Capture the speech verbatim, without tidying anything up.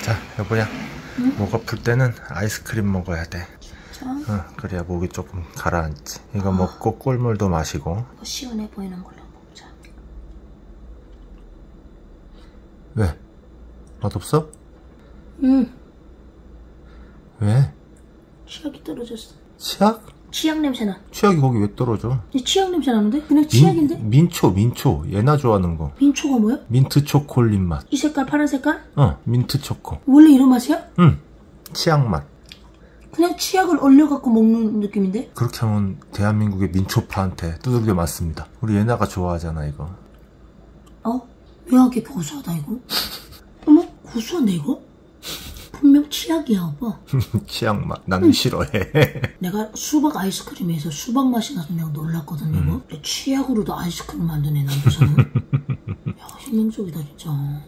자, 여보야. 응? 목 아플 때는 아이스크림 먹어야 돼. 진짜? 응, 그래야 목이 조금 가라앉지. 이거 아. 먹고 꿀물도 마시고. 이거 시원해 보이는 걸로 먹자. 왜? 맛없어? 응. 왜? 치약이 떨어졌어. 치약? 치약 냄새나. 치약이 거기 왜 떨어져? 이 치약 냄새 나는데? 그냥 치약인데? 민, 민초, 민초. 얘나 좋아하는 거. 민초가 뭐야? 민트 초콜릿 맛. 이 색깔 파란 색깔? 어, 민트 초코. 원래 이런 맛이야? 응, 치약 맛. 그냥 치약을 얼려갖고 먹는 느낌인데? 그렇게 하면 대한민국의 민초파한테 두들겨 맞습니다. 우리 예나가 좋아하잖아, 이거. 어? 묘하게 고소하다 이거? 어머? 고소한데 이거? 분명 치약이야 오빠. 치약 맛. 나는 싫어해. 내가 수박 아이스크림에서 수박 맛이 나서 그냥 놀랐거든 이거. 음. 치약으로도 아이스크림 만드네 남부서는. 야 혁명적이다 진짜.